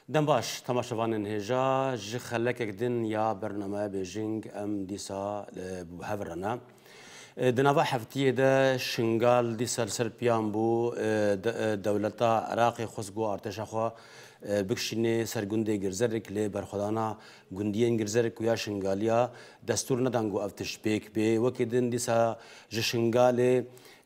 دم باش تماشاوانên hêja ji xelekek din ya bernameya Bêjing em dîsa hevirane. Di nava heftiyê de şingal dîsa li ser piyan bû dewleta Iraqê xwest got artêşa xwe bikişîne ser gundê Girzerek lê berxwedana gundiyên Girzerek û ya şingaliya destûr nedan got ev tişt pêk bê. Wekî din dîsa ji şingalê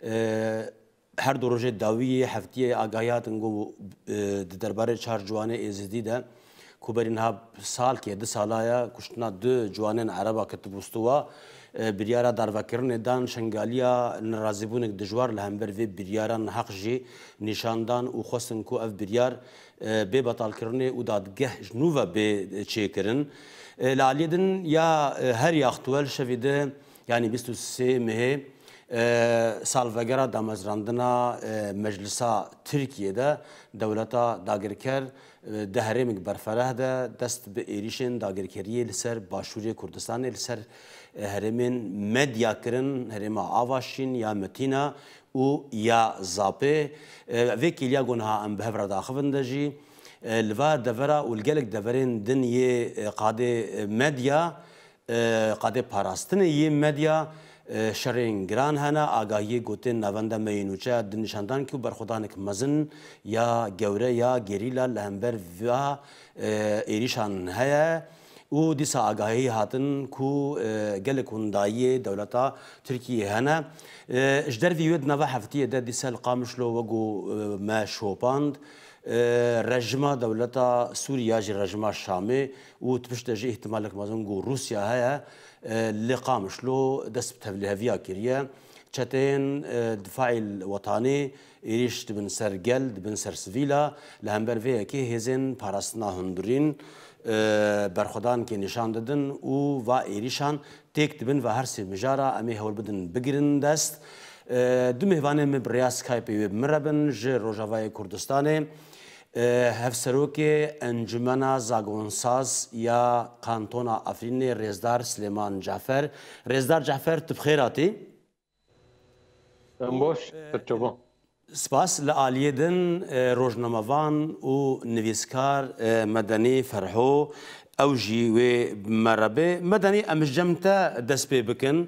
her du rojê dawiyê heftiyê agahiyatin got di derbarê çar ciwanê êzidî de ku berî niha salkê di salaya kuştina du ciwanên Ereba ketibû stûwa biryara darvekirinê dan şingaliya nerazîbûnek dijwar li hember vê biryaran heq jî nîşandan û xwestin ku ev biryar bê betalkirinê û dadgeh ji nû ve bê çêkirin. Li aliyê din ya her yaxtwel şevê de yanî 23 Mehê salvegera damezrandina Meclisa Tirkiyeyê dewleta dagirker di herêmek berfereh de dest bi êrişên dagirkeriyê li ser Başûrê Kurdistanê li ser herêmên medya kirin, herêma Avaşîn ya Metina û ya Zapê. Vê kêliya got em bi hev re daxivin de jî li va devera û li gelek deverên din yê qadê medya, qadê parastinê yê medya şerên giran hene, agahiyê gotên navenda meyînûçe di nîşandan ku berxwedanek mezin ya gewre ya gerîla li hember va êrîşan heye û dîsa agahiyê hatin ku gelek hundayiyê dewleta Tirkiyeyê hene. Ji dervî wê di nava heftiyê de dîsa li Qamişlo wego me şopand rejima dewleta Sûriya jî rejima Şamê û tişte jî ihtimalek mezin got Rûsya heye li Qamişlo dest bi tevlîheviya kiriye. Çeteyên difacê wetanî êrîş dibin ser gel, dibin ser sivîla li hember vê yekê hêzên parastina hundirîn berxwedankê nîşan didin û va êrîşan têk dibin ve her sê mijara em ê hewl bidin bigirin dest. Du mêvanên me bi rêya Skypeê wê bi min re bin ji Rojavayê Kurdistanê hevserokê Encumena Zagonsaz ya Kantona Afrînê Rêzdar Silêman Cafer. Rêzdar Cafer tu bi xêr hatî? Em baş, çavan. Spas li aliyê din rojnamevan û nivîskar Medenî Ferho ew jî wê me re bê. Medenî em ji cem te dest pê bikin.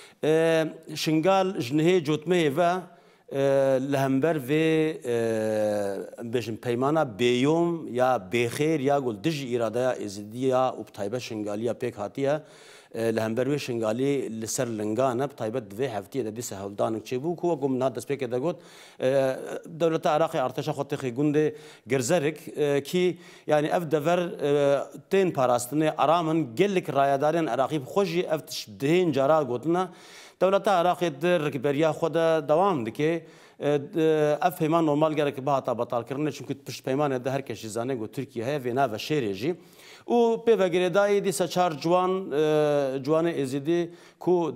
Şingal ji nihê cotmeyê ve li hember vê bêjin peymana bêyom ya bêxêr ya gul dijî îradeya êzidiya û bi taybet şingaliya pêk hatiye li hember wê şingalî li ser lingan e bi taybet di vê heftiyê de dîsa hewldanek çêbû ku wek niha destpêkê de got dewleta Iraqê artêşa xwe têxî gundê Girzerek kî yanî ev dever tên parastinê aramin gelek rayedarên Iraqî xwe jî ev dihên cara gotine dewleta Iraqê di rêkberiya xwe de dewam dike. Ev peyman normal gerek bi hata betalkirinê çünkü pişt peymanê de herkes jî zane got Tirkiye heye vê nave şêrê jî û pê vegerêdayê dîsa çar ciwanê êzidî ku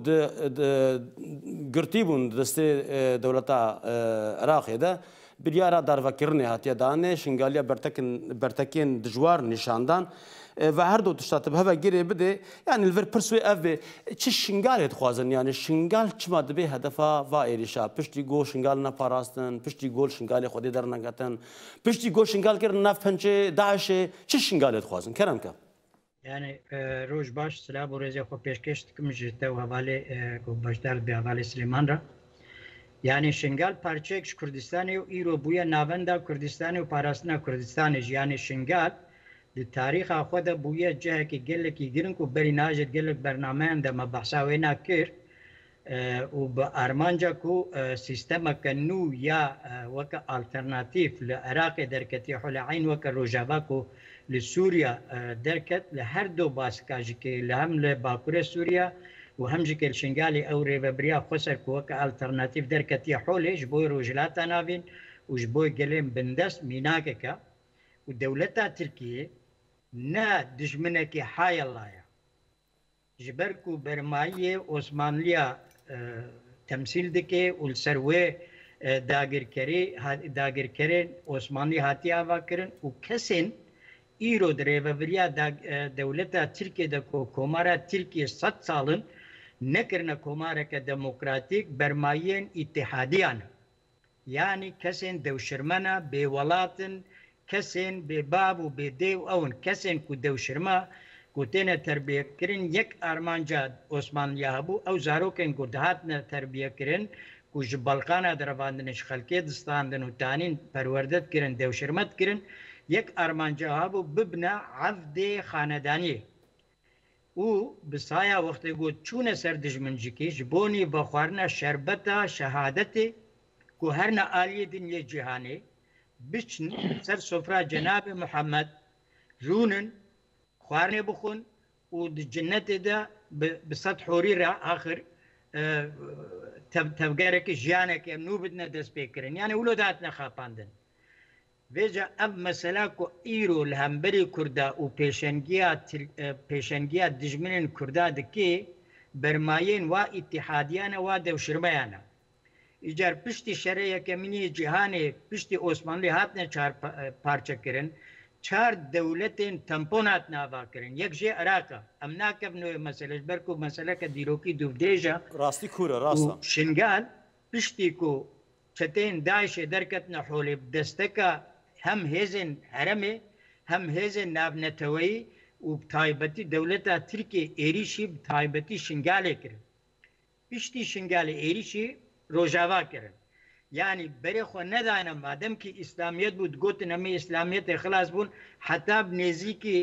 girtî bûn di destê dewleta Iraqê de biryara darvekirinê hatiye danê şingaliya bertekên dijwar nîşandan ve her du tişta bi heve girê bidê yani li vir pirs wê ev bê çi şingalê dixwazin yani şingal çima dibe hedefa va êrîşa piştî got şingal neparastin piştî got şingalê xwedê derneketin piştî got şingal kirin nav pençê Daişê çi şingalê dixwazin kerem ke yani roj baş silah bu rêzê xwe pêşkêş dikim ji te hevalê ku beşdar bi hevalê Silêman re yani şingal parçeyek ji Kurdistanê û îro bûye navenda Kurdistanê û parastina Kurdistanê jî yani şingal di tarîxa xwe de bûye cihekî gelekî girin ku berî najet gelek bernameyan de me behsa wê nakir û bi armanca ku sîstemeke nû ya weke alternatîf li Iraqê derketiye Huleyên weke Rojava ku li Sûriya derket li her du baska jî kê li hem li Bakurê Sûriya û hem jî kê li Şingalê ew rêveberiya xwe ser ku weke alternatîf derketiye Holê ji bo rojhilata navîn û ji bo gelên bindest mînakeke û dewleta Tirkiyê ne dijminekî hayallaya ji ber ku bermayiyê Osmanliya temsîl dike û li ser wê dagirkerên Osmanlî hatiye ava kirin û kesên îro di rêveberiya dewleta Tirkiyeyê ku komara Tirkiye 100 salin nekirine komareke demokratîk bermayiyên îtihadiyan yani kesên dewşirmena bêwelatin کەسێن بێباب و بێدێ و ئەون کەسێن و دەوشرمە ku têne terbiyekirin yek armanca Osmanlıya hebû ew zarokên ku dihatine terbiyekirin ku ji Balkana derevandin ji xelkê distandin û tanîn perwerde dikirin dewşirme dikirin yek armanca hebû bibne evdê xanedaniyê û bi saya wextê got çûne ser dijmincikî ji bonî vexwarina şerbeta şehadetê ku her ne aliyê dinyê cîhanê biçin ser sofra Cenab-ı Muhammed rûnin خواردنê bixwin û di cinnetê de bi sed horî re axir tevgerekî jiyanekê em nû bidine dest pêkirin yani wilo de hatine xapandin vêca ev mesela ku îro li hemberî Kurda û pêşengiya dijminên Kurda dikê bermayên wa îtihadiyan e wa dewşirmeyan e îcar piştî şerê yekemîniyê cîhanê piştî Osmanlî hatine çar parçekirin çar devletên tempon hatine avakirin yek jê Iraqê em nakevin wê meseleş ber ku meseleke dîrokî dûvdêja rastî kûr e rast e şingal piştî ku çeteyên Daişê derketine holê bi desteka hem hêzên heremê hem hêzên navneteweyî û taybetî dewleta Tirkiye êrişî bi taybetî şingalê kirin piştî şingalê êrişî rojava kirin yani berê xwe nedane madem ki İslamiyet bû digotin em ê İslamiyetê xilas bûn heta bi nêzîkî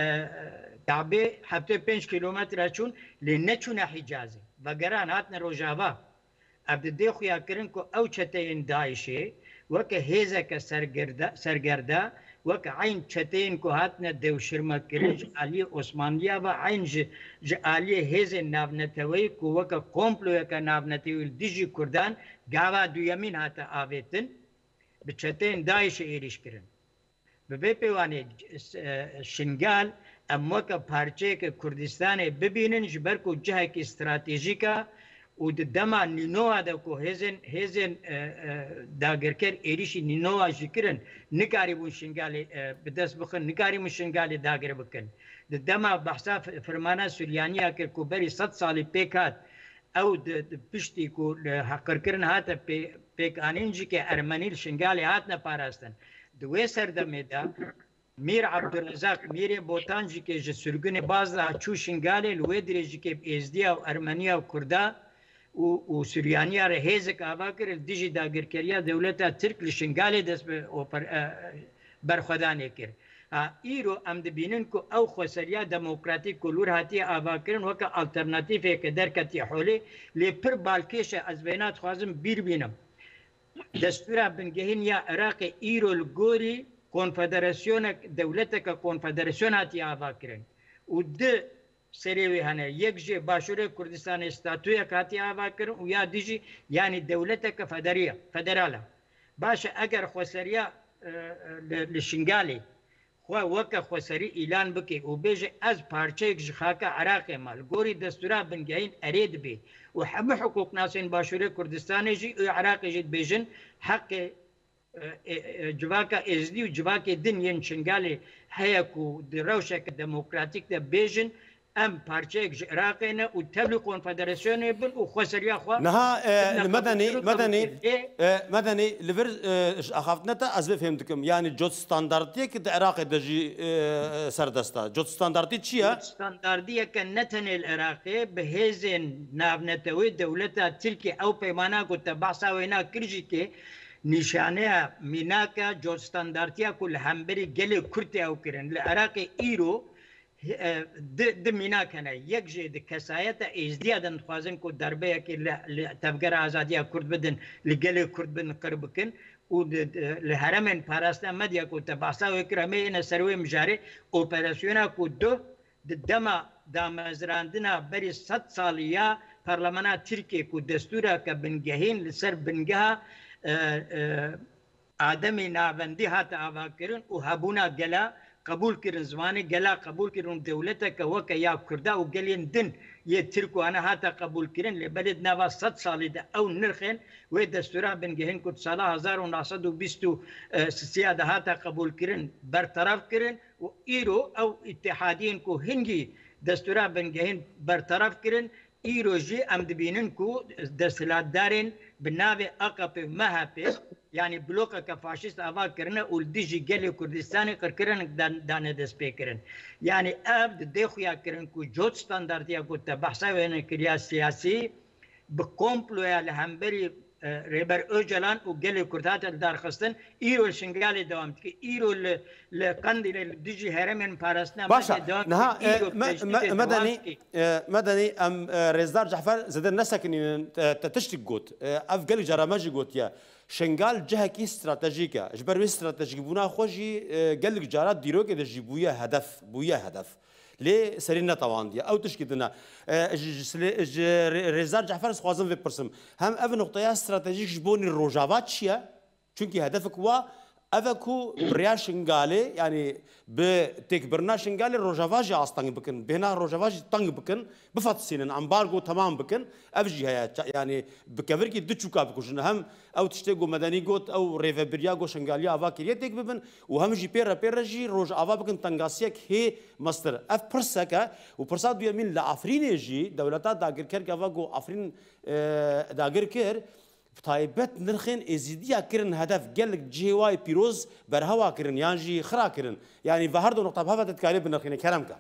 Kabê 75 kilometre çûn lê neçûne Hicazê vegeran hatine rojava ev di dê xuya kirin ku ew çeteyên Daişê weke hêzeke sergerda weke eyn çeteyên ku hatine dewşirmekirin ji aliyê Osmanliya ve eyn ji aliyê hêzên navneteweyî ku weke komployeke navnetewî li dijî Kurdan gava duyemîn hate avêtin bi çeteyên Daişê êriş kirin bi vê pêwanê şingal em weke parçeyeke Kurdistanê bibînin ji ber ku cihekî stratêjîk e û di dema nînowa de ku hêzên dagirker êrişî nînowa jî kirin nikarîbûn şingalê bi dest bixin nikarîbûn şingalê dagir bikin di dema behsa firmana Süryaniya kir ku berî 100 salî pêk hat ew piştî ku heqirkirin hate pêkanîn jî ke Ermenî li şingalê hatine parastin di wê serdemê de Mir Abdurezak Mirê Botan jî ke ji sürgûnê baz da çû şingalê li wê dirê jî ke êzdiya û Ermeniya û Kurda û Süryaniya re hêzek ava kir li dijî dagirkeriya dewleta Tirk li şingalê dest bi berxwedanê kir îro em dibînin ku ew xweseriya demokratîk ku lûr hatiye avakirin weke alternatîfeke derketiye holê lê pir balkêş e ez vêna dixwazim bîr bînim destûra bingehîn ya Iraqê îro li gorî konfederasyonek dewleteke konfederasyon hatiye avakirin û di serê wê hene yek jê Başûrê Kurdistanê statûyek hatiye avakirin û ya dijî yanî dewleteke federal e baş e eger xweseriya li şingalê xwe weke xweserî îlan bike û bêje ez parçeyek ji xaka Iraqê me li gorî destûra bingehîn erê dibe û hemû hukûknasên Başûrê Kurdistanê jî û Iraqê jî dibêjin heqê civaka êzlî û civakê din yên şingalê heye ku di rewşeke demokratîk de bêjin em parçeyek ji Iraqê ne û tevlî konfederasyonê bin û xweseriya xwe niha medenî li vir ji axaftineta ez vê fêm dikim yani cot standardiyekî di Iraqê de jî serdesta cot standardî çi ye standardiyeke ne tenê li Iraqê bi hêzên navnetewî dewleta Tirkiye ew peymana ku te behsa wê nakir jî kê nîşaneya mînaka cot standardiya ku li hemberî gelê Kurtê ew kirin li Iraqê îro di mînak hene yek jê di kesayeta êzdiya de dixwazin ku derbeyekê li tevgera azadiya Kurd bidin li gelê Kurd bin qir bikin û li heremên parastina medya ku te behsa wê kir em ê hêne ser wê mijarê operasyona ku du di dema damezrandina berî 100 salî ya Parlamena Tirkiye ku destûreke bingehîn li ser bingeha ademê navendî hate avakirin û hebûna gela قبول کردن زمانی گلا قبول کردن دولت که وقت یا کرده و گلین دن یه ترک و آنها تا قبول کردن لبلد نوا 100 سالی ده او نرخن و دستورا بنگهن کد سال 1923 ده تا قبول کردن برطرف کردن و ایرو او اتحادین کو هنگی دستورا بنگهن برطرف کردن ایرو جی ام دبینن کو دستلات دارن بناوي أقف مهابي يعني بلوكا كفاشيست أفا كرنا ولديجي قالي كردستاني قركرن دان دس بيكرن يعني أبد ديخو يا كرن كو جوت ستاندرديا كنت بحثا وين كريا سياسي بكومبلو يا لهمبري ريبر اوجلان وقال كردات الدار خستن ايرو الشنغالي دوام ايرو القنديل ديجي هرمن بارسنا باشا نها مدني ام رزدار جعفر زدن نسك ان تشتي قوت اف قال جرامجي قوت يا شنغال جهكي استراتيجيكا جبر استراتيجي بونا خوجي قال لك جارات ديروك دجي بويا هدف لي سرينا طوان دي او تشكيدنا رزدار جعفر خوازم في برسم هم اف نقطه استراتيجيك جبوني الروجافات شيا چونكي هدفك هو افكو بريا شنغالي يعني بتيك برنا شنغالي روجافاجي استنج بكن بهنا روجافاجي تنج بكن بفاتسين امبارغو تمام بكن افجي هيا يعني بكفركي دتشوكا بكوشن هم او تشتيغو مدني جوت او ريفبرياغو شنغاليا افاكيريا تيك ببن وهم جي بيرا روج افا بكن تنغاسيك هي ماستر اف برسكا وبرساد بيمين لافرين جي دولتا داغر كير افاغو افرين داغر كير بتايبت نرخين ازيديا كرن هدف قال لك جي واي بيروز برهوا كرن يعني خرا كرن يعني فهردو نقطه بها تتكالب نرخين كلامك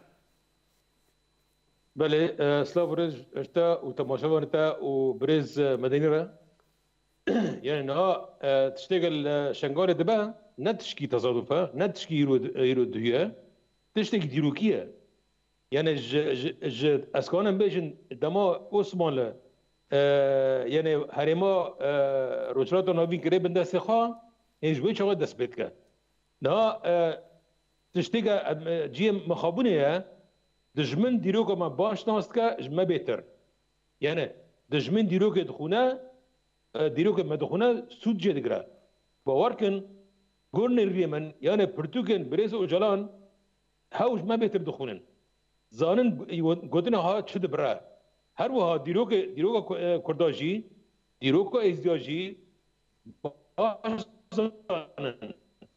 بله سلاف برز اشتا وتماشوا انت وبرز مدينه يعني انها تشتغل شنغال دبا نتشكي تصادفها نتشكي يرو دهيا تشتكي ديروكيه يعني ج اسكان بيجن دما عثمان يعني هرما روجرات نوی کره بنده سخا اینجوری چقدر دست بید که نه تشتیگه جیم مخابونه دجمن دیروگ ما باش ناست که جم بهتر يعني دجمن دیروگ دخونه دیروگ مدخونه سود جدگره باورکن گورنر ریمن يعني پرتوکن برز اوجلان هاوش ما بهتر دخونن زانن گودن ها چه دبره هر وها دیروگ کرداجی دیروگ ازدیاجی باش زانن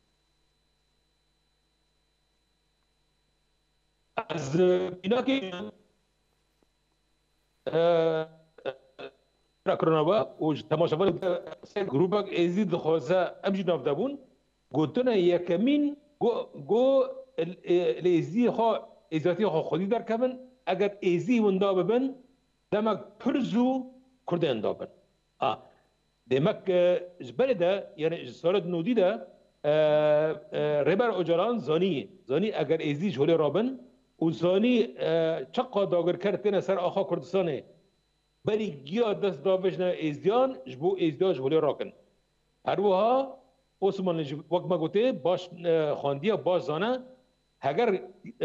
از اینا که راکرناوا و تماشاور گروپک ازید خوازه امجی نافدابون گوتنا یکمین گو الازدی خو ازدی خو خودی در کمن اگر ازی وندا ببن دمك برزو كردان دابن دمك جبل ده يعني صارت نودي ده ربر اجران زاني اگر ازي جولي رابن وزاني چقا داگر کرتن سر آخا کردستانه بلی گیا دست دابشنا ازدیان جبو ازدیان جولي راکن هر وها عثمان وقت ما گوته باش خاندیا باش زانه اگر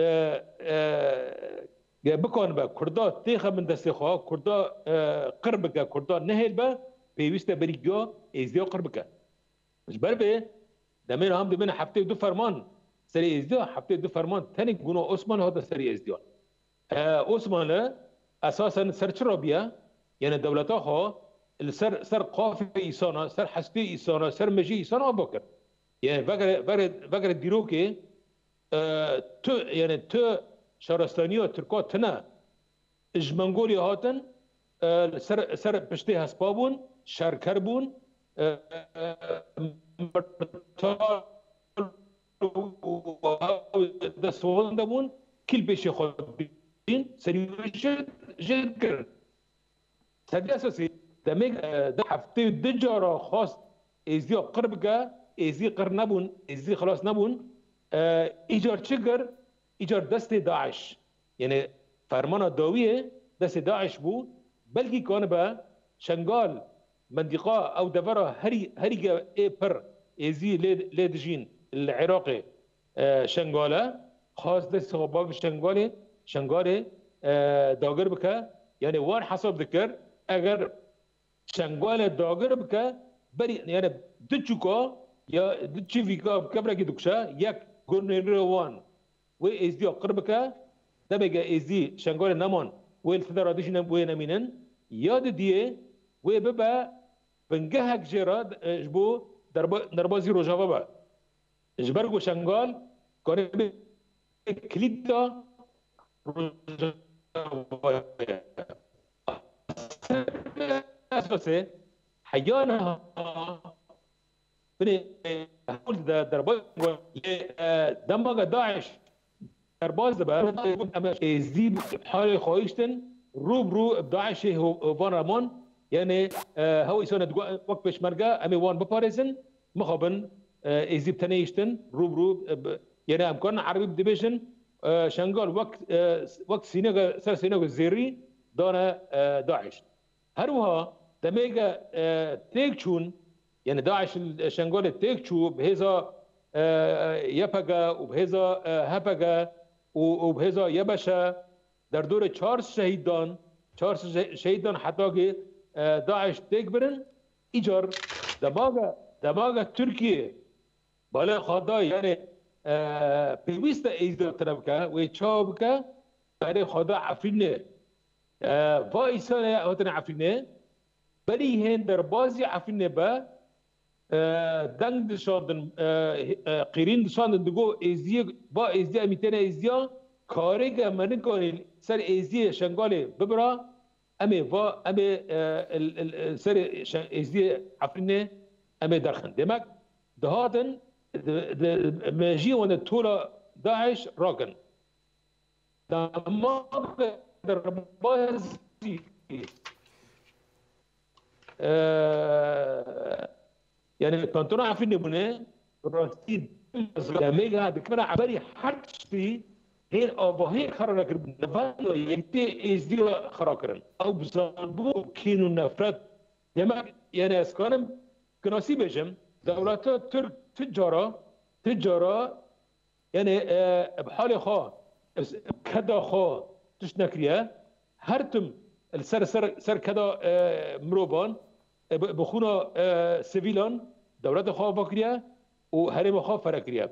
بکن با کردا تیخ من دست خواه کردا قرب که کردا نهیل با پیوسته بری گیا ازدیا قرب که جبر به دمین هم دمین هفته دو فرمان سری ازدیا هفته دو فرمان تنی گونه عثمان هذا سری ازدیا عثمان اساسا سر چرا بیا یعنی دولتا ها سر قاف ایسانا سر حستی ایسانا سر مجی ایسانا بکر یعنی وگر دیرو که تو یعنی تو شهرستانی و ترکا تنه اجمنگولی هاتن سر پشتی هسپا بون شرکر بون مرتال دستوانده بون کل پیش خود بین سریوی جد کرن سری اساسی دمیگ ده هفته دجارا خواست ازدی قرب که ازدی قرب نبون ازدی خلاص نبون ایجار چگر ایجار دست داعش یعنی فرمان داویه دست داعش بو بلکه کان با شنغال منطقه او دورا هری ای پر ازی لیدجین العراقي شنغاله خاص دست خباب شنغاله داگر بکه یعنی وان حساب ذکر اگر شنغاله داگر بکه بری یعنی دچوکا یا دچی ویکا کبره کی دکشا یک گورنر وان و ازدی قربك دبقى ازدي شنغول نمون ويل فدراديش وين امينن ياد دي وببا بنجهك جراد جبو دربازي روجافا با جبرغو شنغال كون كليدا اساسه حيانا بني درباز دماغ داعش درباز دبا اما زيب حال خواهشتن رو داعش هو فان رمان يعني هو يسون وقت بش مرقا امي وان بباريزن مخابن زيب تنيشتن رو يعني امكان عربي بديفيجن شنغال وقت سينغ سر سينغ زيري دانا داعش هروها دميغا تيكشون يعني داعش شنغال تيكشو بهذا يبقى وبهذا هبقى وبهذا يبشا در دور 4 شهيدان حتى که داعش تكبرن ایجار دماغ ترکیه بالا خدا يعني پیوست ایزا طرف که و چاب که برای خدا عفرینه با ایسان هاتن عفرینه بلی هن در بازی عفرینه با دنگ دشاندن قیرین دشاندن دگو ایزی با ایزی امیتن ایزیا کاری که من کنی سر ایزی شنگاله ببرا امی و امی سر ایزی عفرینه امی درخن دمک دهاتن ماجي وانا طول داعش راكن دماغ دربازي يعني كنتوا عارفين بني رصيد ميجا بكره عباري حرشتي هي هي خرج نفايو ينتي ازدي خراكرن او بزنبو كينو نفرت يعني اسكانم كناسي بجم دولات ترك تجارة يعني بحال خا كذا خا تشنكريا هرتم سر كذا مروبان بخونا سيفيلان دولت خا فكريا وهرم خا فركريا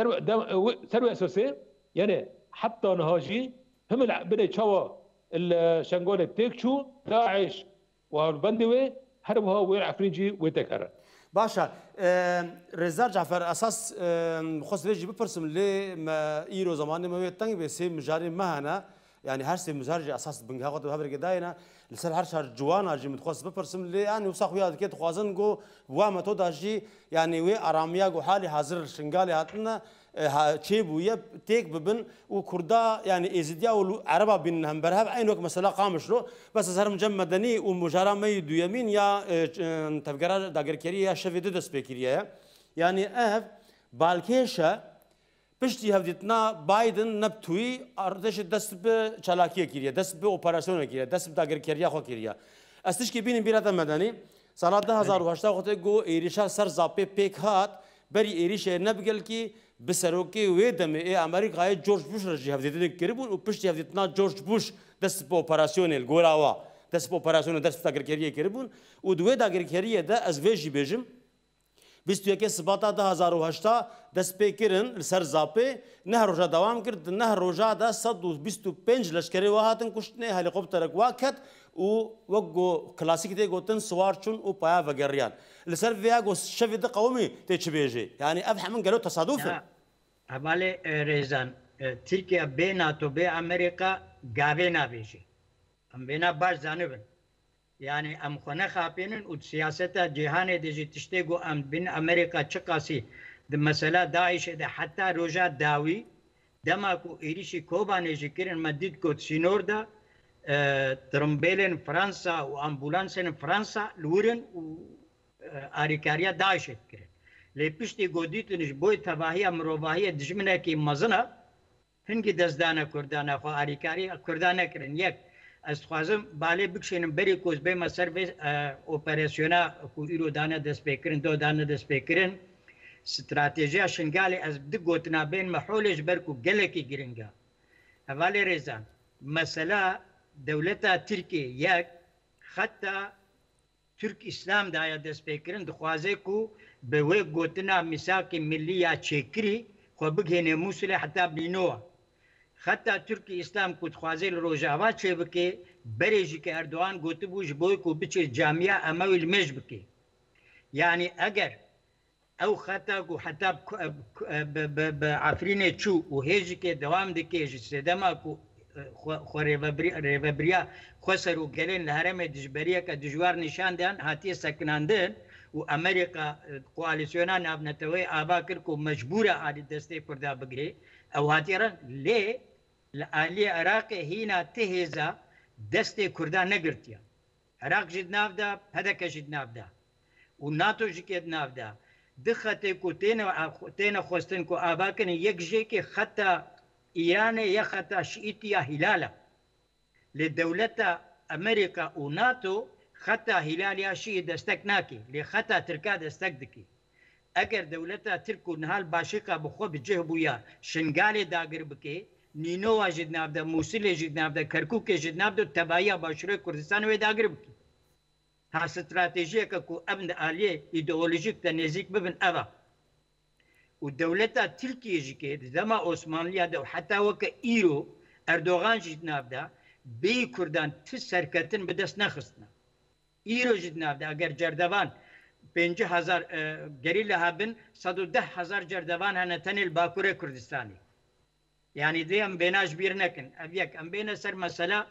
سر اساسي يعني حتى نهاجي هم بني تشوا الشنغول تيكشو داعش والبندوي هربها وين عفرينجي وتكرر باشا رزار جعفر اساس خص بيجي بپرسم لي ما ايرو زمان ما تنگ به سي مجاري مهنا يعني هر سي مجاري اساس بنها قد هبر قداينا لسر هر شهر جوانا جي متخص بپرسم لي يعني وساخ وياد كي تخوازن جو وما تو داجي يعني وي اراميا جو حالي حاضر شنغالي هاتنا تشيبو يب تيك ببن وكردا يعني ازديا والعربه بينهم برهب عين وقت مساله قامش له بس صار مجمدني ومجارا ما يدو يمين يا تفكر داغركري يا شفيد دسبيكريا يعني اف بالكيشا بشتي هفدتنا بايدن نبتوي ارتش دسب چالاكيه كيريا دسب اوبراسيون كيريا دسب داغركريا خو كيريا استش كي بين بيرات مدني سال 2008 خو جو ايريشا سر زابي بيك هات بري ايريشا نبغل كي بسروكي ويدم امريكا جورج بوش رجي هفدتنا كربون وبشتي هفدتنا جورج بوش دسب اوبراسيون الغوراوا دسب اوبراسيون دسب داغركريا كربون ودوي داغركريا ده از فيجي بيجم 21 سباتا 2008 دست پیکرن سر زاپه نه روزا دوام کرد نه روزا دا 125 لشکری وهاتن کشتنه هلیکوپتر واکت و وگو کلاسیک دی گوتن سوارچون و پایا وگریان لسر فيها گو شفید قومی تچبیجی يعني افهم من قالوا تصادفا حواله ريزان تركيا بين ناتو بين امريكا غابينا بيجي ام بينا باش زانبن يعني ام خونه خابينن و سياستا جهان ديجي تشتيغو ام بين امريكا تشقاسي د مساله داعش ده حتى روجا داوي دماكو ايريشي كوباني جيكرن مديد كوت سينوردا ترمبيلن فرنسا وامبولانسن فرنسا لورن و اريكاريا داعش كرن لبشتي غوديتنش بوي تباهي مروباهي دجمنه كي مزنا هنگي دزدانه كردانه خو اريكاري كردانه كرن يك استخوازم بالي بکشینم بری کوز به ما سرویس اپراسیونا کو ایرو دانه دست بکرین دو دانه دست بکرین استراتیجی شنگالی از بده گوتنا بین محولش برکو گلکی گرینگا حوالی رزان مسئله دولتا ترکیه یک خطا ترک اسلام دایا دست بکرین دخوازه کو به وی گوتنا مساق ملی یا چکری خو بگهنه موسله حتی بینوه حتی ترکی اسلام کو خوازل روجاوا چه بکی بریجی که اردوغان گوته بوش بوی کو بچه جامعه امویل مش بکی یعنی اگر او خطا کو حتی بعفرین چو و هیجی که دوام دکی سدما کو ڕێڤەبریا خۆسەر و گەلێن لە هەرێمە دژبەریە کە دژوار نیشاندیان هاتیە سەکناندن و ئەمریکا کوالیسیۆنا ناونەتەوەی ئابا کرد و مەجبورە ئالی دەستەی کووردا بگرێ ئەو هاتیێڕن لێ لە ئالی عێراقی هینا تهێزا دەستێ کووردا نەگرتیە عێراق ژید ناودا هەدەکەژید ناودا و ناتۆ ژکێت ناودا دخەتێک و تێنە خۆستن و ئاباکردن یەک ژێکی خەتە ئیرانە یە خەتە شئیت یا هیلالە لێ دەولەتە ئەمریکا و ناتۆ خەتە هیلالیاشی دەستەک ناکێ لێ خەتە ترکا دەستەک دکێ ئەگەر دەولەتە ترک و نهال باشیقا بخۆ بجێ بووە شنگالێ داگر بکێ نینۆوە ژید نابدە مووسلێ ژید نابدە کەرکووکێ ژید نابدە و تەبایە باشوورەی کوردستان وێ داگر بکە ها استراتێژیەکە و ئەم ئالێ ئیدئۆلۆژیک تە نێزیک ببن ئەوە و دەولەتە ترکیێژی کرد دەما ئۆسمانلیادا و حتا وەکە ئیرۆ ئەردۆغان ژید نابدا بێ کوردان ت سەرکەتن بەدەست نەخستنە ئیرۆ ژید نابدا ئەگەر جەردەبان 5,000 گەری لە هابن 110,000 جەردەبان هەنە تەنێل باکوورە کوردستانی یعنی دێ ئەم بێناش بیر نەکن ئەڤەک ئەم بێنە سەر مەسەلا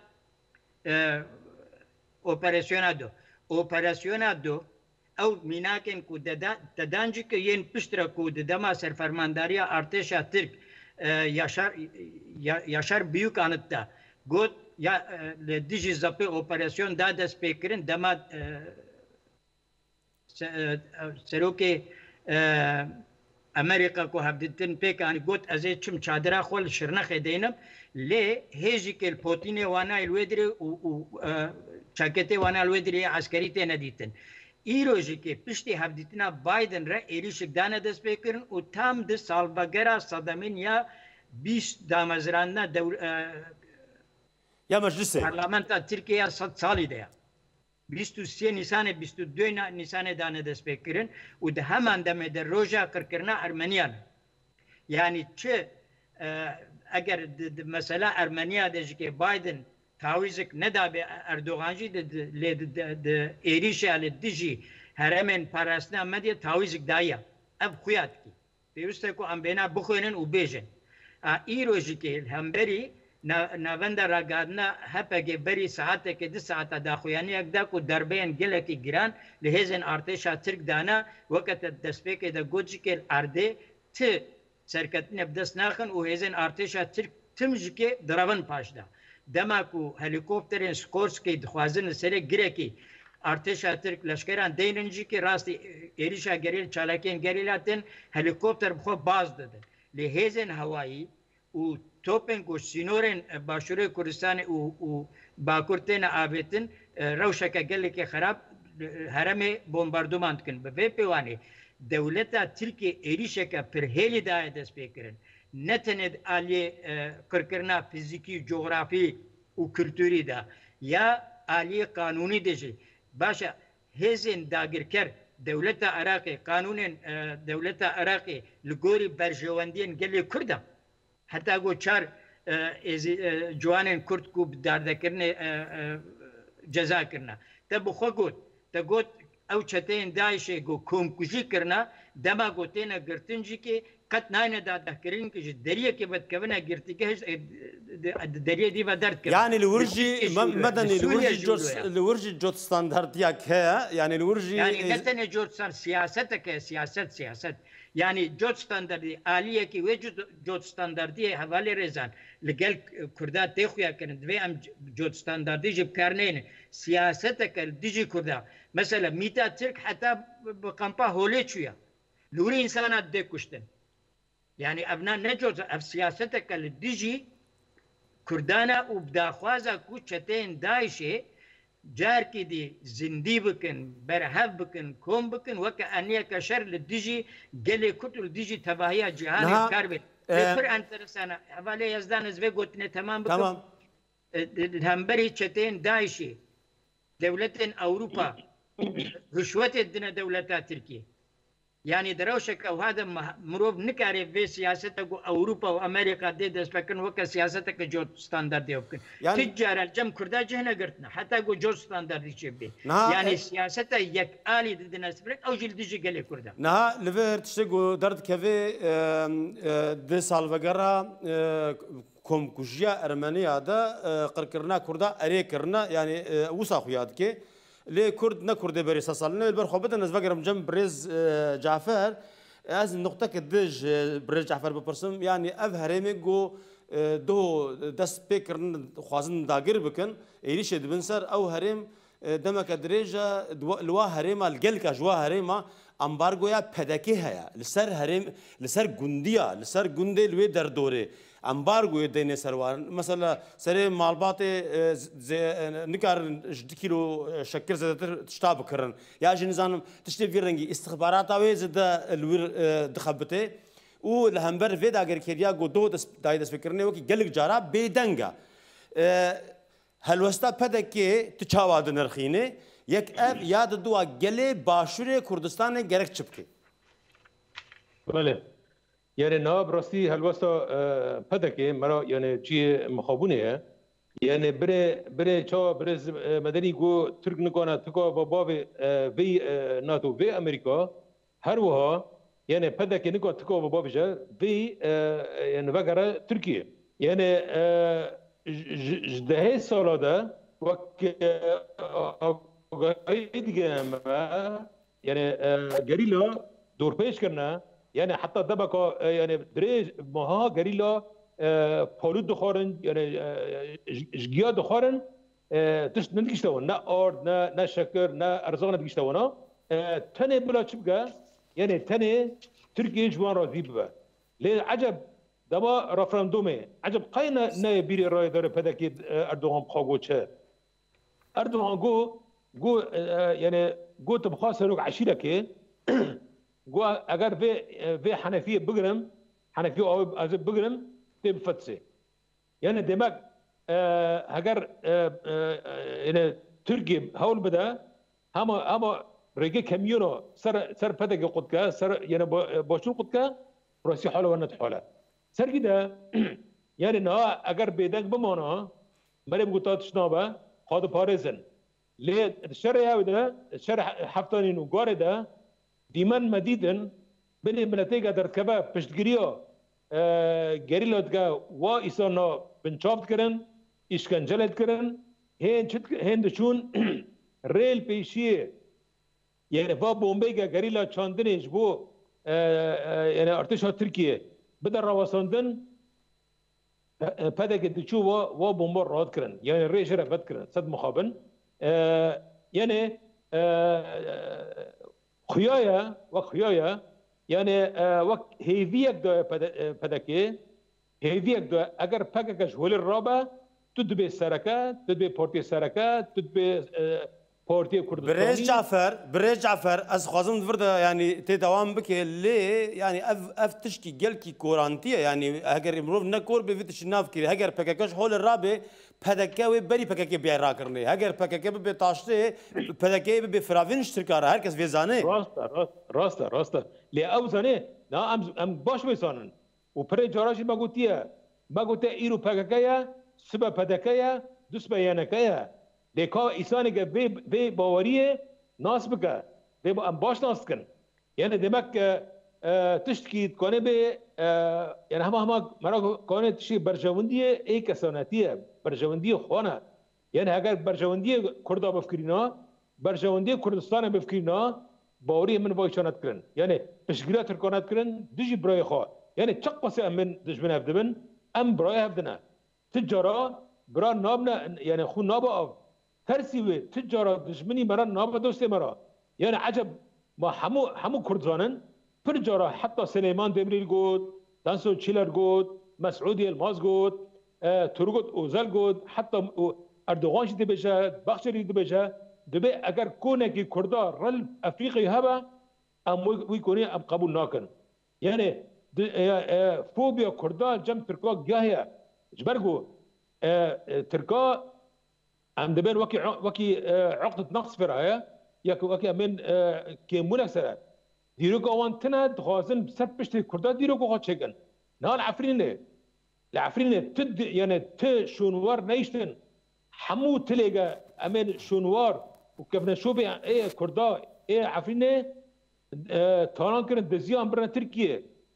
ئۆپەراسیۆنا دۆ ئۆپەراسیۆنا دۆ ئەو میناکن و دەدانجی کە یەن پشترە و دەما سەرفەرمانداریە ئارتێشا ترک یاشار بیوکانتدا گوت لە دژی زەپی ئۆپەراسیۆن دا دەست پێکردن دەما سەرۆکێ ئەمریکا و هەبدتن پێکانی گوت ئەزێ چم چادرا خۆ لە شرنەخێ دێنم لێ هێژی کل پۆتینێ وانای لێ درێ و چاکێتێ وانا لێ درێ عسکەری تێ نەدیتن ئیرۆژێکێ پشتی هەبدیتنا بایدن ڕە عێریشکدانە دەست پێکردن و تام د ساڵبەگەرا سەدەمین یا 20 دامەزرانە یا مەجلیسێ پەرلەمەنتا تورکیا 100 ساڵی دەیە 23 نیسانێ 22 نیسانێ دانە دەست پێکردن و دە هەمان دەمێ دە ڕۆژە قڕکردنا ئەرمەنیان یعنی چ ئەگەر مەسەلا ئەرمەنیا دەژکێ بایدن تاویزک نەدابێ ئەردۆغانجی لێ ئێریشە لە دژی هەرەمێن پاراستنا مەدیە تاویزک دایە ئەب خویاتکی پێویستە و ئەم بێنا بخوێنن و بێژن ئیرۆژیکێ هەمبەری ناوەندە ڕاگادنە هەپەگێ بەری ساعتێکی 2 ساعتە داخویانیەکدا و دەربەیەن گەلێکی گران لە هێزن ئارتێشا ترکدانا وەکەتە دەستپێکی دە گۆجیکێ ئاردێ ت سەرکەتنە بدەست ناخن و هێزن ئارتێشا ترک تمژکێ دڕەون پاشدا دەماک و هەلیکۆپتەرێن سکۆرسکی دخوازن سەرێک گرێکی ئارتێشا ترک لەشکێران دەیننجیکی ڕاستی ئێریشا گەریل چالاکێن گەریلاتن هەلیکۆپتەر بخۆ باز دەدن لێ هێزن هەوایی و تۆپێن و سینۆرێن باشوورەی کوردستانی و باکوور تێنە ئابێتن ڕەوشەکە گەلێکی خراپ هەرەمێ بۆمباردومان دکن بەبێ پێوانێ دەولەتە ترکی عێریشەکە پرهێلی دایە دەست پێکردن نەتەنێت ئالێ قڕکردنا فیزیکی جۆغرافی و کلتوریدا یا ئالێ قانونی دەژێ باشە هێزێن داگیرکەر دەولەتە عێراقی قانونێن دەولەتە عێراقی لە گۆری بەرژەوەندیên gelê Kurd e heta got çar ciwanên Kurd ku dardekirine ceza kirine te bi xwe got te got ew çeteyên Daişê got komkujî kirine dema gotêne girtin jî kê qet nayne dadehkirin ki ji deriyekê vedkevine girtîge hiç deriyê dî ve derdkirin. Yani li wirjî medenî li wirjî cot standardiyek heye yani li wirjî yani ne tenê cot siyasetek heye siyaset yani cot standardî aliyekî wê cot standardiyê hevalê rêzan li gel Kurda tê xuya kirin divê em cot standardî ji bikarneyne siyasetek dijî Kurda mesela Mîta Tirk heta bi kampa holê çûye li wirî insana dê kuştin yani evna ne cot ev siyasetek li dijî Kurdana û daxwaza ku çeteyên Daişê carkî dî zindî bikin berhev bikin kom bikin weke eniyeke şer li dijî gelê Kurd û li dijî tevahiya cîhanê kar bê pir enteresan hevalê Yezdan ez vê gotinê temam bikim hemberî çeteyên Daişê dewletên Ewropa rüşwetê dine dewleta Tirkiye يعني دروشك او هذا مروف نكاري في سياستك اوروبا وامريكا دي دس فكن وك سياستك جو ستاندرد يمكن يعني تجار الجم كردا جهنا قرتنا حتى جو جو ستاندرد يشبه يعني سياسته يك الي ضد الناس او جل دجي قال كردا نها لفر تشتغو درد كافي دي سالفغرا كوم كوجيا ارمنيا دا قركرنا كردا اري كرنا يعني وسا خوياد كي لي كرد نكرد بريس صالنا البرخوبه نز فقرم جنب بريز جعفر از النقطه كدج بريز جعفر ببرسم يعني اف هرمي جو دو دست بيكر خوازن داغر بكن ايريش دبنسر او هرم دمك دريجه لوا هريما الجلكا جوا هريما امبارغو يا پدكي هيا لسر هرم لسر گونديا لسر گوندي لوي دردوري امبارغو يدين سروان مثلا سري مالبات نكار 1 كيلو شكر زاد تشتاب كرن يا جنزان تشتي في رنجي استخبارات اوي زد الوير دخبته و لهمبر فيدا غير كيديا جو دو دايدس فكرني وكي جلك جارا بيدنگا هلوستا پدكي تچاواد نرخينه يك اف ياد دوا گله باشور كردستان گرك چپكي بله يعني ناب راستی هلوستا پدكي مرا يعني چی مخابونه يعني بره چا برز مدني گو ترک نکانا تکا بابا وی ناتو وی امريكا هر وها يعني پدكي نکا تکا بابا بجا وی يعني وگره ترکیه يعني جده سالا ده وقت دیگه يعني گریلا دور پیش کرنا يعني حتى دبكا يعني دري ماها غريلا پالود دخارن يعني جگیا دخارن تشت ندیشتون نه آرد نه شکر نه ارزاق ندیشتونا تنه بلا چبگه يعني تنه تركيا جوان راضي ببه ليه عجب دما رفراندومه عجب قاينا نه بيري راي داره پدكي اردوغان بخاگو چه اردوغان گو يعني گو تبخوا سروك عشيرة که گو اگر في حنفية بقرم حنفية او ازب بقرم تب فتسه يعني دماغ اگر يعني تركي هول بدا هما رجع كميونو سر پدكي قدكا سر يعني باشون قدكا راسي حاله ونت حاله سر كده يعني نا اگر بيدنگ بمانا مري بقطات شنابه قاد بارزن ليه الشرع هذا الشرع حفتانين وقاري ده ديمان مديدن بني بنتيجة دركبه بشتجريا جريلات جا وإسانا بنشافت كرن إشكنجلت كرن هند شون ريل بيشيه يعني فا بومبيجا جريلا چاندنش بو يعني ارتشا تركيا بدر رواساندن پدك دچو و بومبر راد كرن يعني ريش رفت كرن صد مخابن يعني خيايا وخيايا يعني وقت هيفيك دو پدكي هيفيك دو اگر پككش هول الرابع تدبي سركات تدبي بورتي سركات تدبي بورتي كردستاني بريز جعفر از خوازم فردا يعني تي دوام بك لي يعني اف تشكي جلكي كورانتيه يعني اگر امروف نكور بفيتش نافكي اگر پككش هول الرابع پدكاوي بري پككي بيرا كرني اگر پككي به تاشته پدكي به فراوينش تركار هر کس وزانه راستا لي اوزانه نا ام باش بيسانن و پر جاراش ما قلت ايرو پككيا سبا پدكيا دوس بيانكيا دیکا ایسانی که به باوریه ناس بکه به ام باش ناس کن یعنی دمک تشتکی کنه به یعنی همه مرا کنه تشی برجوندیه ای کسانتیه برجوندی خانه یعنی اگر برجوندی کردا بفکرینا برجوندی کردستان بفکرینا باوری من وایشانت کرن یعنی پشگیرات ترکانت کرن دیجی برای خواه یعنی چق پس من دشمن هفدبن ام برای هفدنا تجارا برا نابنا یعنی خون نابا ترسيوي تجارة دشمني مرة نابا دوستي مرة يعني عجب ما حمو كردزانن فرجارة حتى سليمان دمريل قود دانسو تشيلر قود مسعودي الماز قود ترقود اوزل قود حتى اردوغانش دي بجا بخشري دي بجا دبي اگر كونكي كردا رل افريقي هبا ام ويكوني ام قبول ناكن يعني فوبيا كردا جم تركا جاهية جبرقو تركا عم دبين وكي عقدة نقص في رأيه ياك وكي من كيمونك سرا دیروگ آوان تنه دخوازن سر پشت کردا دیروگ آقا چکن نال عفرینه تد یعنی ت شونوار نیشتن همو تلیگا امن شونوار و کفنا شوبه ای کردا ای عفرینه تانان کرن دزیان برن ترکیه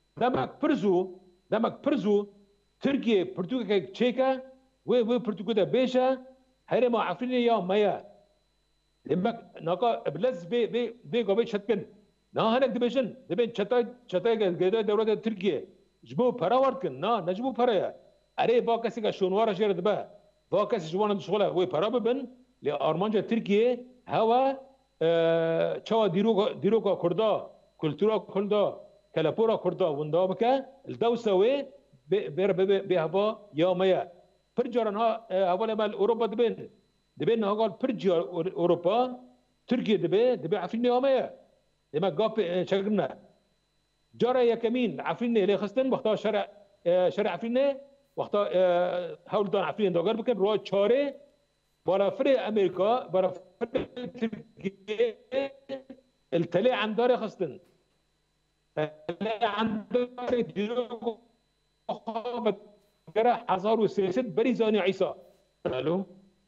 دمک پرزو ترکیه پرتوگه چیکا و پرتوگه ده بیشه هر ما عفرینه یا مایا دمک ناکا ابلز بی گوبه چتکن نه هنگ دبیشن دبین چتای گیده دولت ترکیه جبو پرا ورد کن نه نجبو پرا یا اره با کسی که شونوار شیر دبه با کسی جوانم شغله وی پرا ببن لی آرمانجا ترکیه هوا چوا دیروگا کردا کلتورا کردا کلپورا کردا وندا بکه الدوسه وی به هوا یا میا پر جارن ها اول مال اوروبا دبین ها قال پر جار اوروبا ترکیه دبه عفرین یا میا دما قاب شغلنا جارا يكمين عفرين اللي خستن وقتها شرع عفرين وقتها هول دان عفرين دوغر بكن رو چاره برا فري امريكا برا فري تركيا التلي عن دار خستن التلي عن دار ديرو خابت جرا حزار وسياسات بريزاني عيسى الو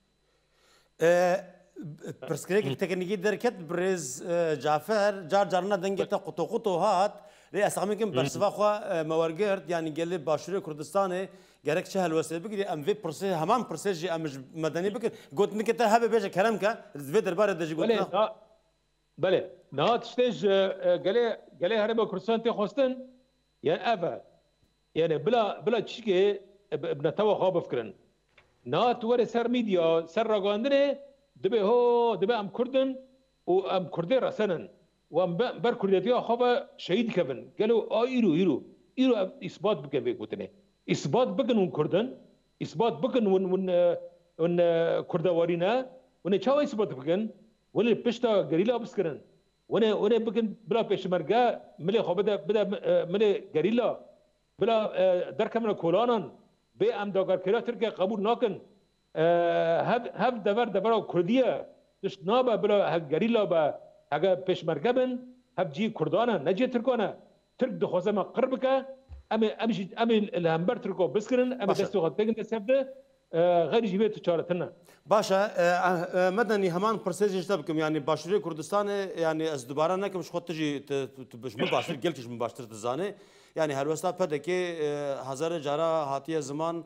برسكريك تكنيكي دركت بريز جعفر جارنا دنجتا قطو هات لي اسامكم برسفا خو مورجرد يعني قال لي باشوري كردستاني جارك شهل وسيل بكري ام في بروسي همان بروسيجي ام مدني بكر قلت انك انت هبه بيجا كلامك في دربار دجي قلت بله نا تشتج قال لي هربا كردستان تي خوستن يعني افا يعني بلا تشكي ابن تو خو بفكرن نا توري سر ميديا سر رغاندني دبي ام كردن وام كردي راسنن وام بر كرديتي خبا شهيد كبن قالوا يرو اثبات بكن بيقولتني اثبات بكن ون كردن اثبات بكن ون كردوارينا ون چاو اثبات بكن ون بيشتا غريلا بسكرن ون بكن بلا بيشمرغا ملي خو بدا ملي غريلا بلا دركمن كولانن بي ام دوغر كرا تركيا قبول ناكن هف دبر کردیه دشت نابا بلا گریلا با اگه پیشمرگه بن هف جی کردانه نجی ترکانه ترک دخوازه ما قرب که امی الهمبر ترکو بسکرن امی دستو خود بگن دستفده غیر جیبه تجارتنا باشا مدني همان برسيج تبكم يعني باشوري كردستان يعني از دوباره نكم مش خود تجي مش مباشر قلتش مباشر تزاني يعني هالوستا بدكي هزار جارا هاتيه زمان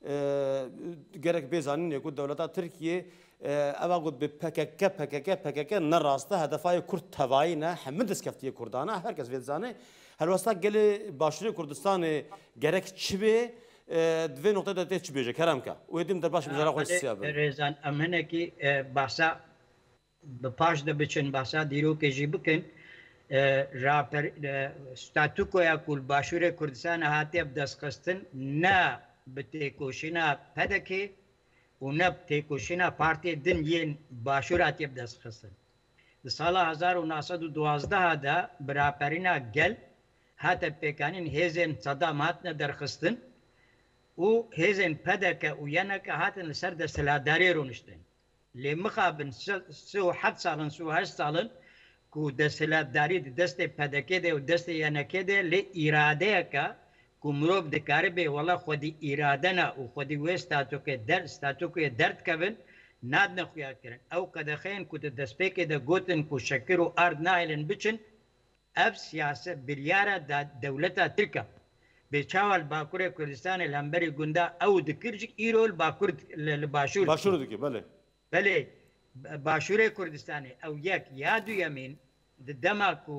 gerek bezanın yakut devleta Türkiye avagud be PKK nerasta hedefay Kürt tavayine hemen deskeftiye Kurdana herkes vezane helvasta geli başlıyor Kurdistan'ı gerek çibe dve noktada te çibece keramka o edim der baş bizara koy siyabı rezan amene ki bahsa baş da biçin bahsa diru ke jibkin raper statukoya kul başure Kurdistan hatib deskastin na بتێکۆشینا پەدەکێ و نەب تێکۆشینا پارتێ دن یەن باشووراتێ بدەستخستن لە ساڵا 1912 دا براپەرینا گەل هاتە پێکانین هێزێن سەدام هاتنە دەرخستن و هێزێن پەدەکە و یەنەکە هاتن لەسەر دەسەلاتداری ڕۆنشتن لێ مخابن 7 ساڵن 8 ساڵن و دەسەلاتداری دەستێ پەدەکێ دێ و دەستی یەنەکێ دێ لێ ئیرادەیەکە كمروب دكاربي والله خدي إرادنا وخدي وستاتوكي درد كبن ناد نخويا كرن أو كدخين كنت دسبيك دا قوتن كو شكرو أرض نايلن بچن أف سياسة بليارة دا دولتا تركا بيشاوال باكوري كردستان الهمبري قندا أو دكرجك إيرو الباكور الباشور باشور دكي بلي باشوري كردستاني أو ياك يادو يمين دماکو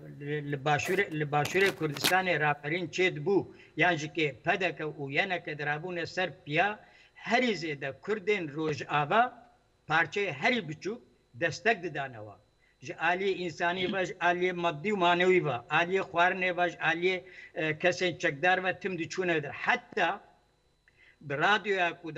لباشور کردستان راپرین چید بو یعنی که پدک و یعنی که درابون سر پیا هری زیده کردین روز آوا پارچه هری بچو دستک دانوا عالی انسانی باش عالی مادی و معنوی با عالی خوارنه باش عالی کسی چکدار و تم دیچونه در حتی برادیو کود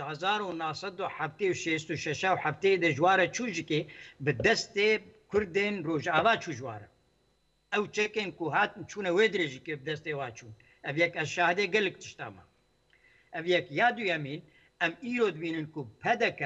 1976 و هفته دجواره چوجی که به دست کردین روز آوا چوجواره او چکن کو هات چونه ودرجی که به دست واچون او یک از شاهده گلک تشتاما او یک یادو یمین ام ایرود بینن کو پدکا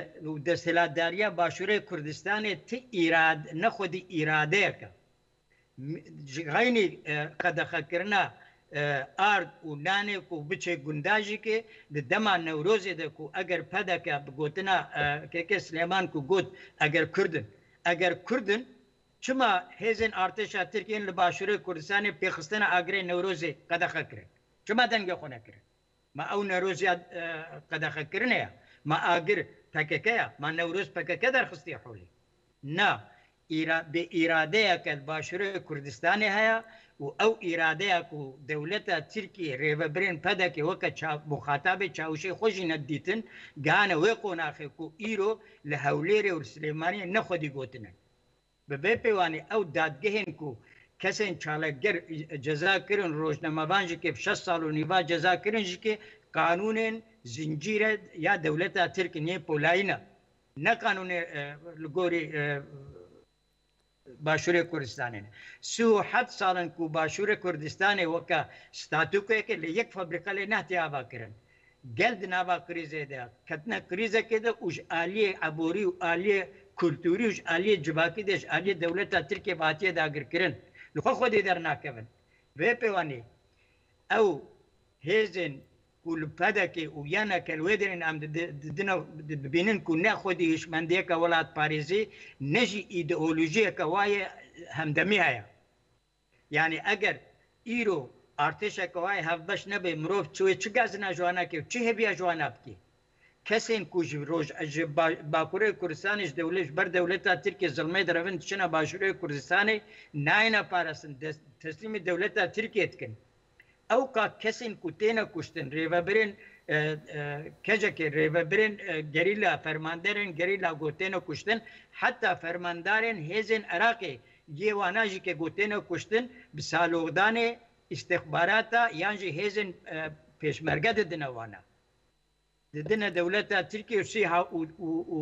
دستلاتداریا باشوره کردستان تی ایراد نخودی ایراده که غینی قدەخەکردنا ئارد و نانێک و بچێ گونداژێکێ دەما نەورۆزێ دەکو ئەگەر پەدەکە بگوتنا کێکە سلێمان و گوت ئەگەر کوردن چما هێزن ئارتێشا ترکیین لە باشووری کوردستانی پێخستنە ئاگرێ نەورۆزێ قەدەخەکرێت چما دەنگە خۆ نەکرێت ما ئەو نەرۆزیات قەدەخەکردنەیە ما ئاگر پەکەکەیە ما نەورۆز پەکەکە دەرخستی حولی نا بێ ئیرادەیەکە باشووری کوردستانی هەیە و ئەو ئیرادەیەک و دەولەتە ترکی ڕێڤەبرێن پەدەکێ وەکە مخاتابێ چاوشەی خۆشی نەدیتن گانە وێ قۆناخێک و ئیرۆ لە هەولێرێ و سلێمانی نەخۆدی گوتنە بەبێ پەیوانی ئەو دادگەهێن و کەسێن چاڵەگەر جەزاکردن ڕۆژنەمەبانژێکێ 6 ساڵ و نیوا جەزاکردنژێکێ قانونên زنجیرە یا دەولەتە ترک نیە پۆلایینە نە قانونێ li gorî باشووری کوردستانên 37 ساڵن ku باشووری کوردستانê weka statûkeke li yek fabrika lê nehtiye avakirin gel di nava krîzê de ketine krîzekê de û ji aliyê eborî û aliyê kulturî û ji aliyê civakî de ji aliyê dewleta Tirkiye hatiye dagirkirin li xwe xwedê dernakevin vê pêwanî ew hêzên ku li pedekê û yaneke li wê derên em dibînin ku ne xwedî hişmendiyeka welatparêzî ne jî îdeolojiyeka waye hemdemî heye yani eger îro artêşeka waye hevbeş nebe mirov çi çi gezina jwanekê çi hêviya jwana bikî kesên ku ji roj ji Bakurê Kurdistanê ji dewlet ji ber dewleta Tirkiye zilmê derevin diçine Başûrê Kurdistanê nayêne parasin teslîmê dewleta Tirkiye dikin ew ka kesên ku têne kuştin rêvebirên kecekê rêvebirên gerîla fermanderên gerîla gotêne kuştin heta fermandarên hêzên Iraqê yê wana jî ke gotêne kuştin bi salûdanê istixbarata yan jî hêzên pêşmerge didine wana didine dewleta Tirkiye û sîha û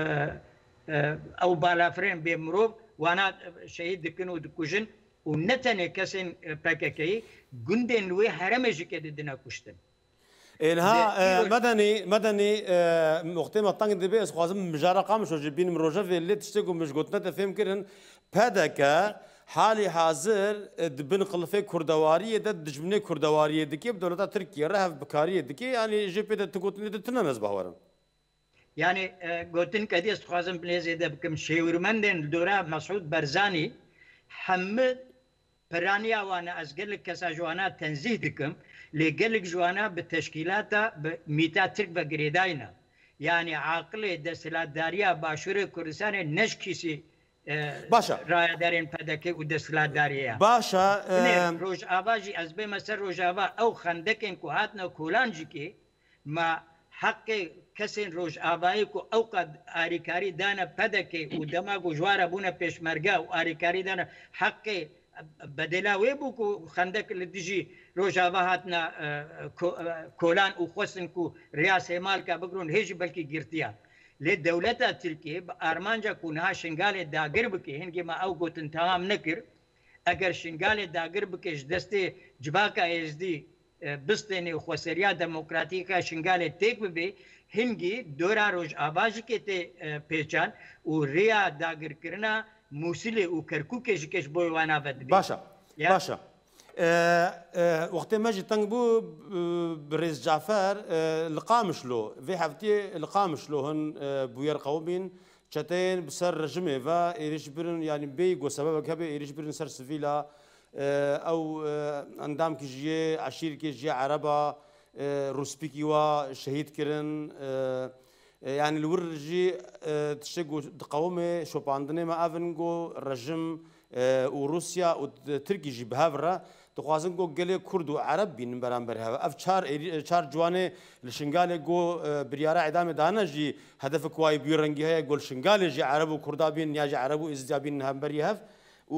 ew balafirên bê mirov wana şehîd dikin û dikujin û ne tenê kesên PKK'yî gundên wê heremê jî ke didine kuştin اینها مدنی وقتی ما تنگ دبی از خوازم مجارا قامش و جبین مروجه ولی تشتگو مشگوتنا تفهم کردن پدکه حالی حاضر دبن قلفه کردواریه ده دجمنه کردواریه دکی بدولتا ترکیه رهف بکاریه دکی یعنی جبه ده تگوتنی ده تنمز بهوارن yani gotin kedi ez خوازم بلیزه ده بکم شیورمندن دورا مسعود برزانی همه پرانیا وانا از گلک کسا جوانا تنزیه دکم لی گلک جوانا به تشکیلاتا به میتا ترک و گریداینا یعنی عاقل دستلاتداریا باشوور کردستان نش کسی باشا رایدارین پدکه و دستلاتداریه باشا روش آوا جی از به مثل روش آوا او خندکن که هاتنا کولان جی که ما حق کسین روش آوایی که او قد آریکاری دانا پدکه و دماغ و جوارا بونا پیشمرگه و آریکاری دانا حق بدلا وی بو کو خندق لدیجی روجاوا هاتنا کولان او خوستن کو ریاست مال کا بگرون هیچ بلکی گرتیا لی دولتا ترکیه ارمانجا کنها شنگال داگر بکی هنگی ما او گوتن تمام نکر اگر شنگال داگر بکش دست جباکا ازدی بستنی خوسریا دموکراتیکا شنگال تیک ببی هنگی دورا روج آباجی که تی پیچان و ریا داگر کرنا موسیل و کرکوکش کش بوی وانا بد باشا باشا وقتی ما جی تنگ بو برئیس جعفر لقامش له في حفتي لقامش له هن بوير قومين شتين بسر رجمه و ايريش برن يعني بيجو سبب كبي ايريش برن سر سفيلا او اندام كي جي عشير كي جي عربا روسبيكي وا شهيد كرن يعني الورجي تشجو قومه شوباندني ما افنجو الرجم وروسيا وتركي جي بهافرا تخوازن جو قلي كرد وعرب بين برامبر هذا اف شار جواني لشنغالي جو بريارة اعدام دانا جي هدف كواي بيرنجي هي يقول شنغالي جي عرب وكردا بين يا جي عرب وازديا بين هامبري هاف و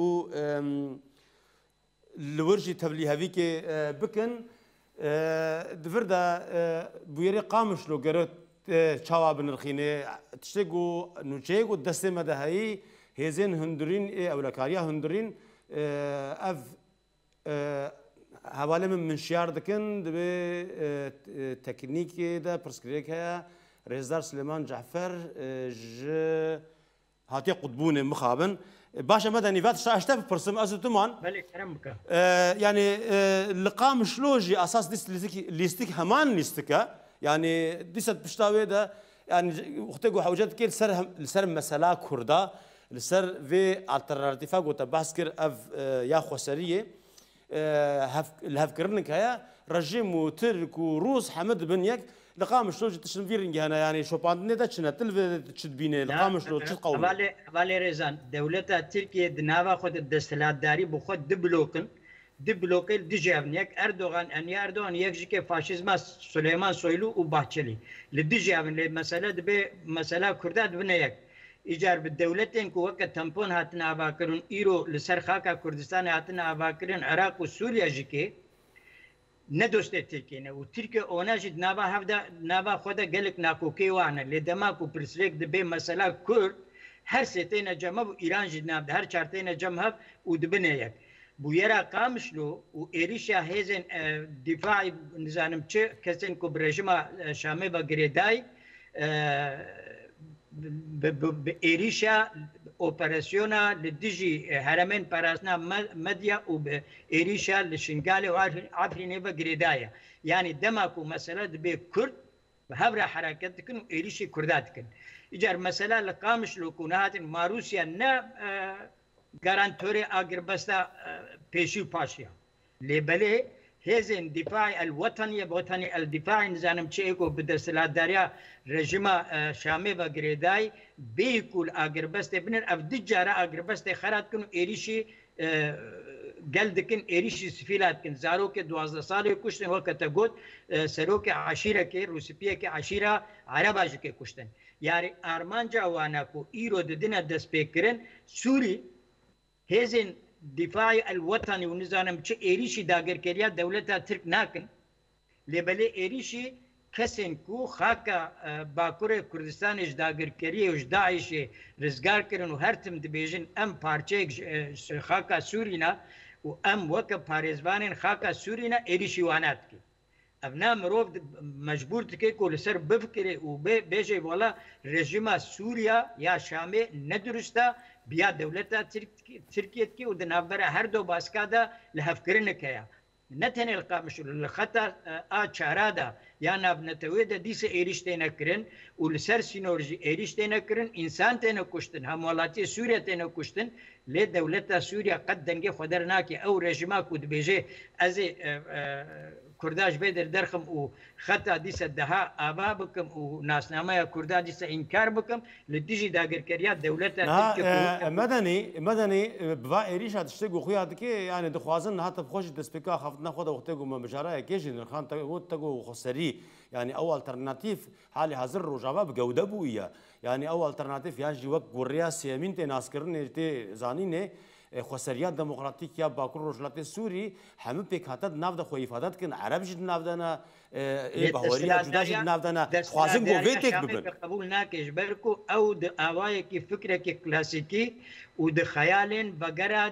الورجي تبلي هذيك بكن دفردا بيري قامش لو قرت چاوا بنرخینه تشتگو نوچهگو دست مدهایی هزین هندرین اولکاریا هندرین اف حواله من شیار دکن دبی تکنیکی دا پرسکریک هیا رئیسدار سلیمان جعفر ج هاتی قطبون مخابن باشا مدني فات اشتا بپرسم از تومان بله کرم بکن يعني لقام شلوجي اساس ديس ليستيك همان ليستيكا يعني ديست بشتاوي ده يعني وقتك حوجات كيل سر مسألة كردا لسر في التراتيفا قلت بحسكر اف يا خسريه الهفكرنك هيا رجيم وترك وروس حمد بنيك لقام شلوج تشنفيرنج هنا يعني شو باندني ده شنو تلف تشد بيني لقام شلوج تشد قوي بالي رزان دولة تركيا دناوا خد الدستلات داري بخد دبلوكل دجابنيك اردوغان ان اردوغان يكجي فاشيزم سليمان سويلو وباهتشلي لدجابن لمساله دبي مساله كردات بنيك ايجار بالدولتين كو وقت تمبون هاتنا اباكرون ايرو لسر خاكا كردستان هاتنا اباكرون عراق وسوريا جيكي ندوست تركيا وتركيا اوناجد نابا هفدا نابا خدا قالك ناكوكي وانا لدماكو برسليك دبي مساله كرد هر ستين جمع ايران جد ناب هر چارتين جمع ودبنيك بويرا قامشلو وإيريشا هزن دفاعي نزانم چه كسن كو برجما شامي بغريداي بإيريشا اوبراسيونا لديجي هرمين باراسنا مديا وبإيريشا لشنغالي وعفريني بغريدايا يعني دماكو مسألة بكرد بهبرا حركتكن وإيريشي كرداتكن إجار مسألة لقامشلو كونهات ماروسيا نا گارانتوري اغربستا بيشي باشيا لبلي هزن دفاع الوطني بوطني الدفاع نظام تشيكو بدسلات داريا رجيم شامي وغريداي بيكول اغربست بنر افدجارا اغربست خرات كن ايريشي قلدكن ايريشي سفيلات كن زاروك 12 سال كشتن وقت قد سروك عشيره كي روسيبيه كي عشيره عرباج كي كشتن يعني ارمانجا واناكو ايرو ددنا دسبيكرن سوري هزن دفاع الوطني ونظام چه ایریشی داگر کریا دولتا ترک ناکن لبلی ایریشی کسین کو خاکا باکور کردستان اج داگر کریه اج داعش رزگار کرن و هر تم دبیجن ام پارچه خاکا سورینا و ام وکا پارزوانین خاکا سورینا ایریشی وانات کی ابنا مروف مجبور تکه کو لسر بفکره و بیجه والا رژیم سوریا یا شامه ندرسته بیا دولتا ترکیه کی و دنابره هر دو باسکادا لهفکرنه کیا نتن القامش الخطا چارادا یا نبنتویدا دیس ایریشتنه کرن و لسر سینورجی ایریشتنه کرن انسان تنه کشتن همولاتی سوریه تنه کشتن لی دولتا سوریا قد دنگه خدرناکی او رژیما کود بیجه از كرداش بيدر درخم وخطا ديس الدهاء آباء بكم وناسنامة كردا ديس إنكار بكم لتيجي داقر كريات دولتها مدني بفا إيريشا تشتغل خويا دكي يعني دخوازن حتى بخوش دسبيكا خفتنا خدا وقتكو ما بجارة كيجي نخان تقو خسري يعني أول ألترناتيف حالي حاضر روجابا بجودة بويا يعني أول ألترناتيف ياجي وقت قرية سيامين تناسكرن تي زانينه خسريات ديمقراطيك يا باكور روجلات السوري هم بيك هاتد نافذ خو إفادات كن عرب جد نافذنا بهورية جدا جد نافذنا خوازن قوتك ببن قبول ناكش بركو أو أواي كي فكرة كي كلاسيكي ود خيال بقرة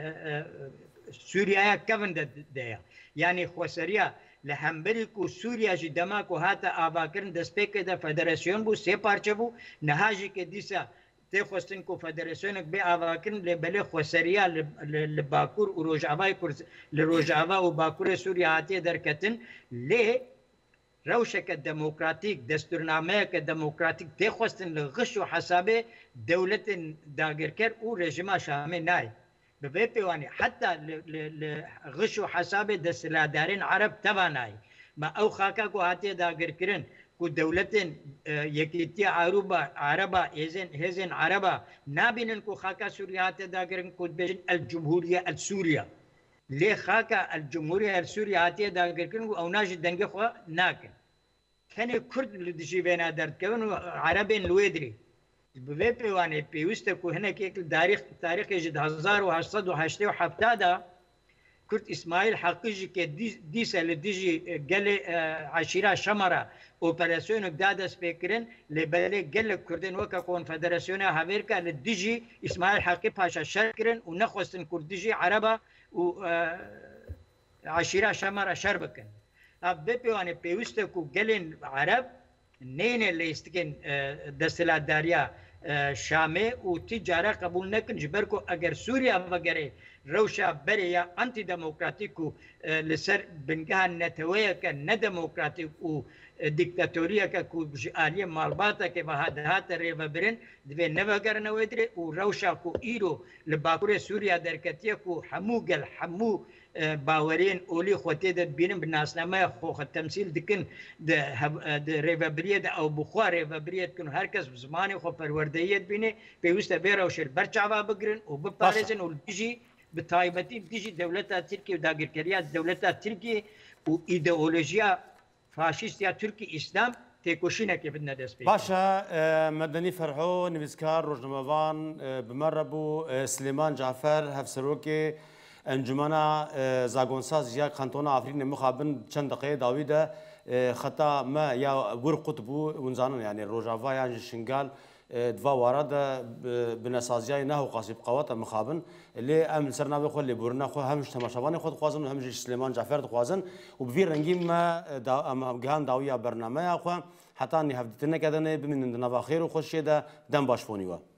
سوريا كفن ده يعني خسرية لهمبريكو سوريا جدماكو هاتا آباكرن دسبيك ده فدراسيون بو سي بارچه بو نهاجي كديسا تخوستن کو فدراسیون به آواکن لبله خسریا لباکور و روجاوا کورس لروجاوا و باکور سوریا هاتی درکتن ل روشك الديمقراطيك دستورنامه كديمقراطيك تخوستن لغش وحسابه دولة داغركر و رژیم شامل ناي ببيواني حتى لغش وحسابه دستلادارين عرب تباناي ما او خاكا کو هاتی داغركرن کو دولتن یکیتی عربا هزن عربا نابینن کو خاکا سوریات داگرن کو بجن الجمهورية السورية ليه خاكا الجمهورية السورية داگرن او ناج دنگه خو ناكن كان كرد لدشي بينا درد كون عربين لويدري بيواني بيوست کو هنا كيك تاريخ جد 1887 كرت اسماعيل حقيقي كديسة لديجي قال عشيرة شمرة اوبراسيون دادا سبيكرين لبالي قال كردين وكا كونفدراسيون هافيركا لديجي اسماعيل حقيقي باشا شركرين ونخوستن كرديجي عربة و عشيرة شمرة شربكن بيواني بيوستكو قالين عرب نين اللي يستكن دستلات داريا شامه و تجاره قبول نکن جبر کو اگر سوریا وگره روشا بریا انتی دموکراتیک و لسر بنگاه نتویه که ندموکراتیک و دیکتاتوریه که کو آلی مالباتا که وحدهات ریو برن دوی نوگر نویدره و روشا کو ایرو لباکور سوریا درکتیه کو همو گل همو باورین اولی خوتی داد بینم بناسنامه خو تمثیل دکن د ریوبریت او بخوا ریوبریت کن هر کس زمانی خو پروردهیت بینه پیوست بیر او شر برچاوا بگرن و بپارزن و بیجی بتایبتی بیجی دولتا ترکیه و داگرکریات دولتا ترکیه و ایدئولوژیا فاشیست یا ترکی اسلام تێکۆشینە کێ بدنە دەست پێ باشە مەدەنی فەرحۆ نویسکار ڕۆژنەمەوان بمەڕە بوو سلێمان جعفەر هەفسەرۆکێ ئەنجومەنە زاگۆنساز یا کانتۆنە ئافرینە مخابن چەند دقەیە داویدە خەتا مە یا ور قوت بوو ونزانن یعنی ڕۆژاوا یان شنگال دوا وارە بنەسازیای ناو قاسیب قەوەتە مخابن لێ ئەم سەرناوی خۆ لێبورنە خۆ هەمش تەماشەوانی خۆ دخوازن و هەمژی سلێمان جعفەر دخوازن و بڤی ڕەنگی مە گەهان داویە بەرنامەیە خۆ حتانی هەفتنەکە دەنێ بمینن نەڤ خێر و خۆشیێدە دەم باشفۆنیوە